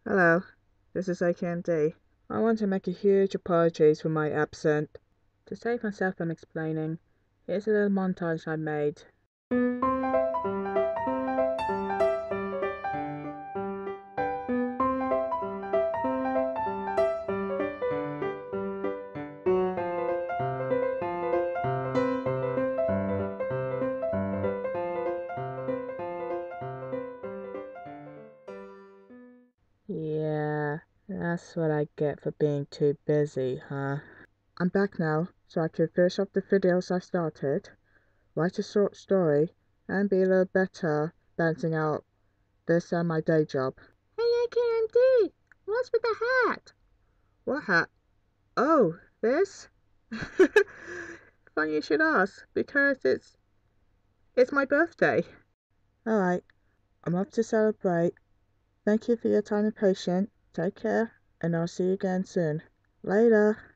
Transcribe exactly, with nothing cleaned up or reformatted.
Hello, this is A K M D. I want to make a huge apologies for my absence. To save myself from explaining, here's a little montage I made. Yeah, that's what I get for being too busy, huh? I'm back now, so I can finish off the videos I started, write a short story, and be a little better balancing out this and my day job. Hey A K M D, what's with the hat? What hat? Oh, this? Funny you should ask, because it's it's my birthday. Alright, I'm off to celebrate. Thank you for your time and patience. Take care, and I'll see you again soon. Later.